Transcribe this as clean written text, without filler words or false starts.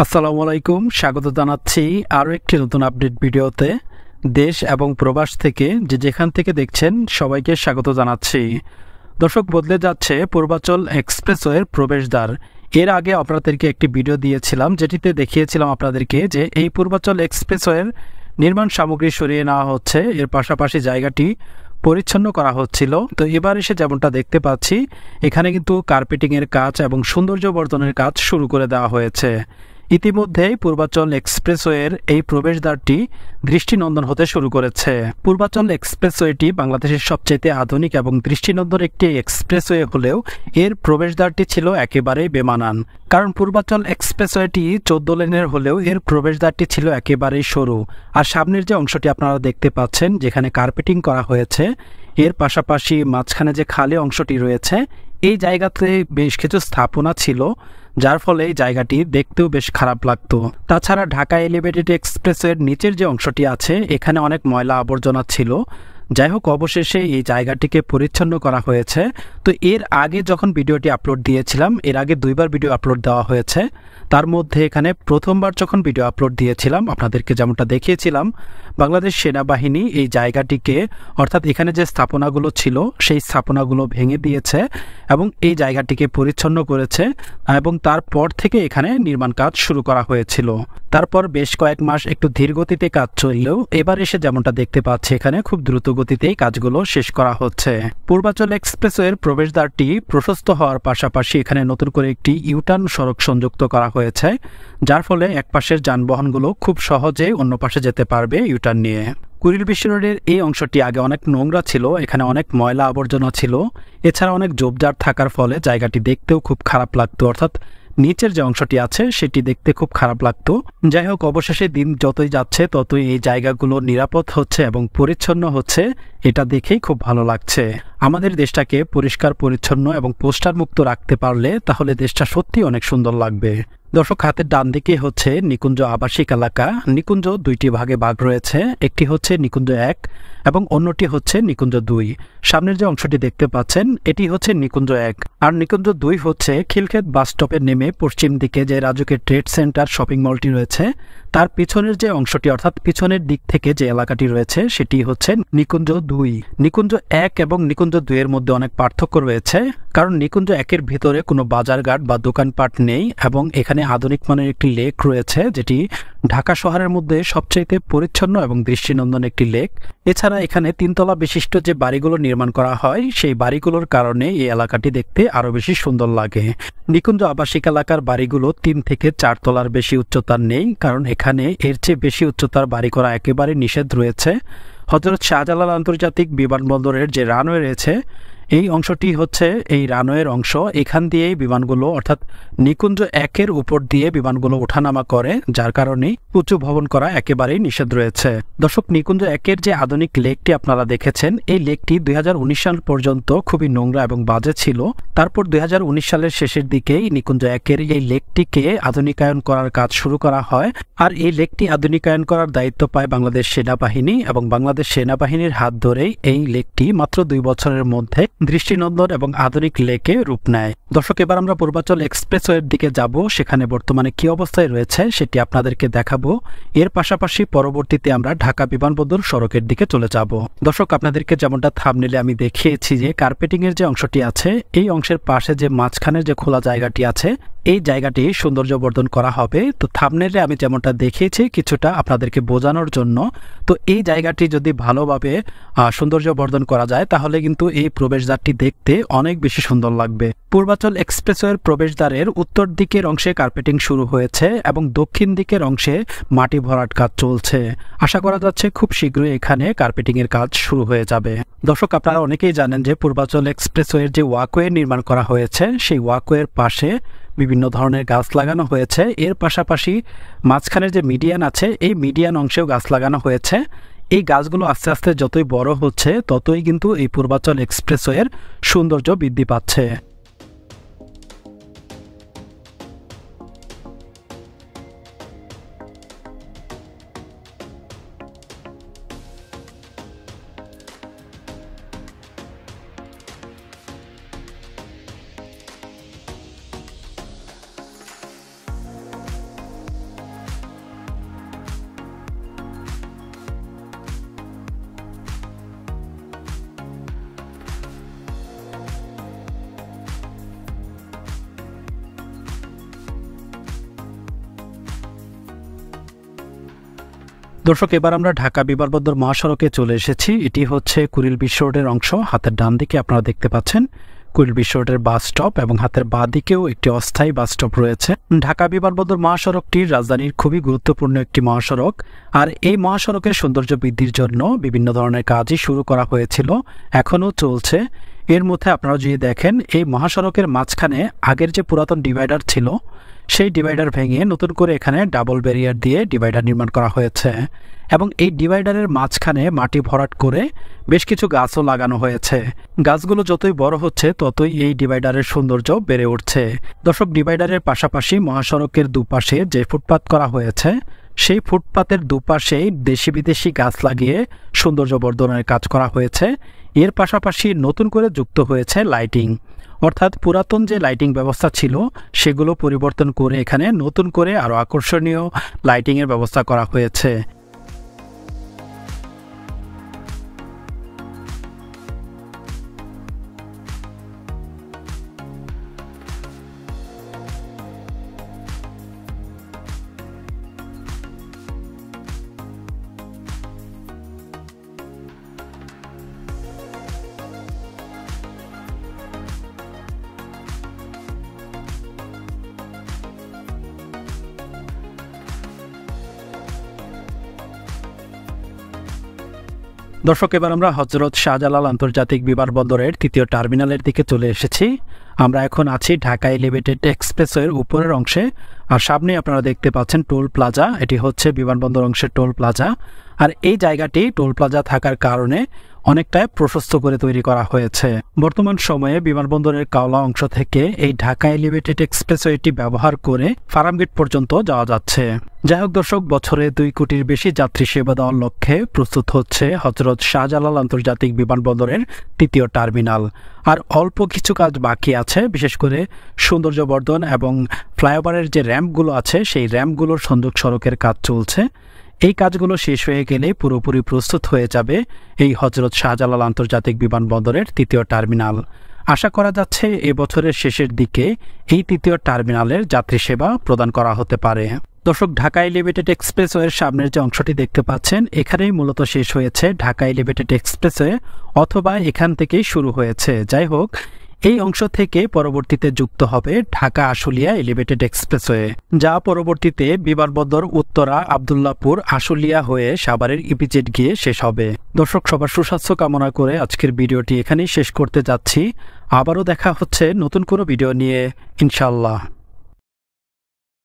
আসসালামু আলাইকুম, স্বাগত জানাচ্ছি আরও একটি নতুন আপডেট ভিডিওতে। দেশ এবং প্রবাস থেকে যেখান থেকে দেখছেন সবাইকে স্বাগত জানাচ্ছি। দর্শক, বদলে যাচ্ছে পূর্বাচল এক্সপ্রেসওয়ের প্রবেশদ্বার। এর আগে আপনাদেরকে একটি ভিডিও দিয়েছিলাম যেটিতে দেখিয়েছিলাম আপনাদেরকে যে এই পূর্বাচল এক্সপ্রেসওয়ের নির্মাণ সামগ্রী সরিয়ে নেওয়া হচ্ছে, এর পাশাপাশি জায়গাটি পরিচ্ছন্ন করা হচ্ছিল। তো এবার এসে যেমনটা দেখতে পাচ্ছি, এখানে কিন্তু কার্পেটিংয়ের কাজ এবং সৌন্দর্য বর্ধনের কাজ শুরু করে দেওয়া হয়েছে। ইতিমধ্যেই পূর্বাচল এক্সপ্রেসওয়ের এই প্রবেশদ্বারটি দৃষ্টিনন্দন হতে শুরু করেছে। পূর্বাচল এক্সপ্রেসওয়েটি বাংলাদেশের সবচেয়ে আধুনিক এবং দৃষ্টিনন্দন একটি এক্সপ্রেসওয়ে হলেও এর প্রবেশদ্বারটি ছিল একেবারেই বেমানান। কারণ পূর্বাচল এক্সপ্রেসওয়েটি 14 লেনের হলেও এর প্রবেশদ্বারটি ছিল একেবারেই সরু। আর সামনের যে অংশটি আপনারা দেখতে পাচ্ছেন, যেখানে কার্পেটিং করা হয়েছে, এর পাশাপাশি মাঝখানে যে খালি অংশটি রয়েছে, এই জায়গাতে বেশ কিছু স্থাপনা ছিল, যার ফলে এই জায়গাটি দেখতেও বেশ খারাপ লাগতো। তাছাড়া ঢাকা এলিভেটেড এক্সপ্রেসের নিচের যে অংশটি আছে, এখানে অনেক ময়লা আবর্জনা ছিল। যাই হোক, অবশেষে এই জায়গাটিকে পরিচ্ছন্ন করা হয়েছে। তো এর আগে যখন ভিডিওটি আপলোড দিয়েছিলাম, এর আগে 2বার ভিডিও আপলোড দেওয়া হয়েছে। তার মধ্যে এখানে প্রথমবার যখন ভিডিও আপলোড দিয়েছিলাম, আপনাদেরকে যেমনটা দেখিয়েছিলাম, বাংলাদেশ সেনাবাহিনী এই জায়গাটিকে, অর্থাৎ এখানে যে স্থাপনাগুলো ছিল সেই স্থাপনাগুলো ভেঙে দিয়েছে এবং এই জায়গাটিকে পরিচ্ছন্ন করেছে। এবং তারপর থেকে এখানে নির্মাণ কাজ শুরু করা হয়েছিল। তারপর বেশ কয়েক মাস একটু ধীর গতিতে কাজ চললেও এবার এসে যেমনটা দেখতে পাচ্ছি, এখানে খুব দ্রুত গতিতেই কাজগুলো শেষ করা হচ্ছে। পূর্বাচল এক্সপ্রেসওয়ের প্রবেশদ্বারটি প্রশস্ত হওয়ার পাশাপাশি এখানে নতুন করে একটি ইউটার্ন সড়ক সংযুক্ত করা হয়েছে, যার ফলে এক পাশের যানবাহনগুলো খুব সহজে অন্য পাশে যেতে পারবে ইউটার্ন নিয়ে। কুড়িল বিশ্ব রোডের এই অংশটি আগে অনেক নোংরা ছিল, এখানে অনেক ময়লা আবর্জনা ছিল। এছাড়া অনেক ঝোপঝাড় থাকার ফলে জায়গাটি দেখতেও খুব খারাপ লাগতো, অর্থাৎ নিচের যে অংশটি আছে সেটি দেখতে খুব খারাপ লাগতো। যাই হোক, অবশেষে দিন যতই যাচ্ছে ততই এই জায়গাগুলো নিরাপদ হচ্ছে এবং পরিচ্ছন্ন হচ্ছে, এটা দেখেই খুব ভালো লাগছে। আমাদের দেশটাকে পরিষ্কার পরিচ্ছন্ন এবং পোস্টার মুক্ত রাখতে পারলে তাহলে দেশটা সত্যি অনেক সুন্দর লাগবে। দর্শক, হাতের ডান দিকে হচ্ছে নিকুঞ্জ আবাসিক এলাকা। নিকুঞ্জ 2টি ভাগে ভাগ রয়েছে, একটি হচ্ছে নিকুঞ্জ 1 এবং অন্যটি হচ্ছে নিকুঞ্জ 2। সামনের যে অংশটি দেখতে পাচ্ছেন এটি হচ্ছে নিকুঞ্জ 1, আর নিকুঞ্জ 2 হচ্ছে খিলক্ষেত বাস স্টপে নেমে পশ্চিম দিকে যে রাজুকের ট্রেড সেন্টার শপিং মলটি রয়েছে তার পিছনের যে অংশটি, অর্থাৎ পিছনের দিক থেকে যে এলাকাটি রয়েছে সেটি হচ্ছে নিকুঞ্জ 2। নিকুঞ্জ 1 এবং নিকুঞ্জ 2 এর মধ্যে অনেক পার্থক্য রয়েছে, কারণ নিকুঞ্জ 1-এর ভিতরে কোনো বাজারঘাট বা দোকানপাট নেই এবং এখানে আধুনিক মানের একটি লেক রয়েছে, যেটি ঢাকা শহরের মধ্যে সবচেয়ে পরিচ্ছন্ন এবং দৃষ্টিনন্দন একটি লেক। এছাড়া এখানে 3 তলা বিশিষ্ট যে বাড়িগুলো নির্মাণ করা হয়, সেই বাড়িগুলোর কারণে এই এলাকাটি দেখতে আরো বেশি সুন্দর লাগে। নিকুঞ্জ আবাসিক এলাকার বাড়িগুলো 3 থেকে 4 তলার বেশি উচ্চতার নেই, কারণ এখানে এর চেয়ে বেশি উচ্চতার বাড়ি করা একেবারে নিষেধ রয়েছে। হযরত শাহজালাল আন্তর্জাতিক বিমানবন্দরের যে রানওয়ে রয়েছে, এই অংশটি হচ্ছে এই রানওয়ের অংশ। এখান দিয়েই বিমানগুলো, অর্থাৎ নিকুঞ্জ 1-এর উপর দিয়ে বিমানগুলো ওঠানামা করে, যার কারণে উঁচু ভবন করা একেবারেই নিষেধ রয়েছে। দর্শক, নিকুঞ্জ 1-এর যে আধুনিক লেকটি আপনারা দেখেছেন, এই লেকটি 2019 সাল পর্যন্ত খুবই নোংরা এবং বাজে ছিল। তারপর 2019 সালের শেষের দিকেই নিকুঞ্জ 1-এর এই লেকটিকে আধুনিকায়ন করার কাজ শুরু করা হয়। আর এই লেকটি আধুনিকায়ন করার দায়িত্ব পায় বাংলাদেশ সেনাবাহিনী এবং বাংলাদেশ সেনাবাহিনীর হাত ধরেই এই লেকটি মাত্র 2 বছরের মধ্যে দৃষ্টিনন্দন এবং আধুনিক লেকে রূপ নেয়। দর্শক, এবার আমরা পূর্বাচল এক্সপ্রেসওয়ের দিকে যাব, সেখানে বর্তমানে কি অবস্থায় রয়েছে সেটি আপনাদেরকে দেখাবো। এর পাশাপাশি পরবর্তীতে আমরা ঢাকা বিমানবন্দর সড়কের দিকে চলে যাব। দর্শক, আপনাদেরকে যেমনটা থাম্বনেইলে আমি দেখিয়েছি যে কার্পেটিং এর যে অংশটি আছে, এই অংশের পাশে যে মাঝখানের যে খোলা জায়গাটি আছে, এই জায়গাটি সৌন্দর্য বর্ধন করা হবে। তো থাম্বনেইলে আমি যেমনটা দেখিয়েছি কিছুটা আপনাদেরকে বোঝানোর জন্য, তো এই জায়গাটি যদি ভালোভাবে সৌন্দর্য বর্ধন করা যায় তাহলে কিন্তু এই প্রবেশদ্বারটি দেখতে অনেক বেশি সুন্দর লাগবে। পূর্বাচল এক্সপ্রেসওয়ের প্রবেশদ্বারের উত্তর দিকের অংশে কার্পেটিং শুরু হয়েছে এবং দক্ষিণ দিকের অংশে মাটি ভরাট কাজ চলছে। আশা করা যাচ্ছে খুব শীঘ্রই এখানে কার্পেটিং এর কাজ শুরু হয়ে যাবে। দর্শক, আপনারা অনেকেই জানেন যে পূর্বাচল এক্সপ্রেসওয়ের যে ওয়াকওয়ে নির্মাণ করা হয়েছে, সেই ওয়াকওয়ের পাশে বিভিন্ন ধরনের গাছ লাগানো হয়েছে। এর পাশাপাশি মাঝখানের যে মিডিয়ান আছে, এই মিডিয়ান অংশেও গাছ লাগানো হয়েছে। এই গাছগুলো আস্তে আস্তে যতই বড় হচ্ছে ততই কিন্তু এই পূর্বাচল এক্সপ্রেসওয়ের সৌন্দর্য বৃদ্ধি পাচ্ছে। দর্শক, এবার আমরা ঢাকা বিমানবন্দর মহাসড়কে চলে এসেছি। এটি হচ্ছে কুড়িল বিশ্ব রোডের অংশ। হাতের ডান দিকে আপনারা দেখতে পাচ্ছেন কুড়িল বিশ্ব রোডের বাস স্টপ এবং হাতের বাঁ দিকেও একটি অস্থায়ী বাস স্টপ রয়েছে। ঢাকা বিমানবন্দর মহাসড়কটি রাজধানীর খুবই গুরুত্বপূর্ণ একটি মহাসড়ক, আর এই মহাসড়কের সৌন্দর্য বৃদ্ধির জন্য বিভিন্ন ধরনের কাজই শুরু করা হয়েছিল, এখনও চলছে। এর মধ্যে আপনারা যদি দেখেন, এই মহাসড়কের মাঝখানে আগের যে পুরাতন ডিভাইডার ছিল, সেই ডিভাইডার ভেঙে নতুন করে এখানে ডাবল ব্যারিয়ার দিয়ে ডিভাইডার নির্মাণ করা হয়েছে এবং এই ডিভাইডারের মাঝখানে মাটি ভরাট করে বেশ কিছু গাছও লাগানো হয়েছে। গাছগুলো যতই বড় হচ্ছে ততই এই ডিভাইডারের সৌন্দর্য বেড়ে উঠছে। দর্শক, ডিভাইডারের পাশাপাশি মহাসড়কের দুপাশে যে ফুটপাত করা হয়েছে, সেই ফুটপাতের দুপাশেই দেশি বিদেশি গাছ লাগিয়ে সৌন্দর্য বর্ধনের কাজ করা হয়েছে। এর পাশাপাশি নতুন করে যুক্ত হয়েছে লাইটিং, অর্থাৎ পুরাতন যে লাইটিং ব্যবস্থা ছিল সেগুলো পরিবর্তন করে এখানে নতুন করে আরও আকর্ষণীয় লাইটিংয়ের ব্যবস্থা করা হয়েছে। দর্শক, এবার আমরা হযরত শাহজালাল আন্তর্জাতিক বিমানবন্দরের তৃতীয় টার্মিনালের দিকে চলে এসেছি। আমরা এখন আছি ঢাকা এলিভেটেড এক্সপ্রেসওয়ের উপরের অংশে, আর সামনে আপনারা দেখতে পাচ্ছেন টোল প্লাজা। এটি হচ্ছে বিমানবন্দর অংশের টোল প্লাজা, আর এই জায়গাটি টোল প্লাজা থাকার কারণে অনেকটাই প্রশস্ত করে তৈরি করা হয়েছে। বর্তমান সময়ে বিমানবন্দরের কাওলা অংশ থেকে এই ঢাকা এলিভেটেড এক্সপ্রেসওয়েটি ব্যবহার করে ফার্মগেট পর্যন্ত যাওয়া যাচ্ছে। যাই হোক দর্শক, বছরে 2 কোটির বেশি যাত্রী সেবা দেওয়ার লক্ষ্যে প্রস্তুত হচ্ছে হযরত শাহজালাল আন্তর্জাতিক বিমানবন্দরের তৃতীয় টার্মিনাল। আর অল্প কিছু কাজ বাকি আছে, বিশেষ করে সৌন্দর্যবর্ধন এবং ফ্লাইওভারের যে র্যাম্পগুলো আছে সেই র্যাম্পগুলোর সংযোগ সড়কের কাজ চলছে। এই কাজগুলো শেষ হয়ে গেলে পুরোপুরি প্রস্তুত হয়ে যাবে এই হযরত শাহজালাল আন্তর্জাতিক বিমানবন্দরের তৃতীয় টার্মিনাল। আশা করা যাচ্ছে এবছরের শেষের দিকে এই তৃতীয় টার্মিনালের যাত্রী সেবা প্রদান করা হতে পারে। দর্শক, ঢাকা এলিভেটেড এক্সপ্রেসওয়ের সামনের যে অংশটি দেখতে পাচ্ছেন, এখানেই মূলত শেষ হয়েছে ঢাকা এলিভেটেড এক্সপ্রেসওয়ে, অথবা এখান থেকেই শুরু হয়েছে। যাই হোক, এই অংশ থেকে পরবর্তীতে যুক্ত হবে ঢাকা আশুলিয়া এলিভেটেড এক্সপ্রেসওয়ে, যা পরবর্তীতে বিমানবন্দর উত্তরা আব্দুল্লাহপুর আশুলিয়া হয়ে সাভারের ইপিজেড গিয়ে শেষ হবে। দর্শক, সবার সুস্বাস্থ্য কামনা করে আজকের ভিডিওটি এখানেই শেষ করতে যাচ্ছি। আবারও দেখা হচ্ছে নতুন কোনো ভিডিও নিয়ে, ইনশাআল্লাহ।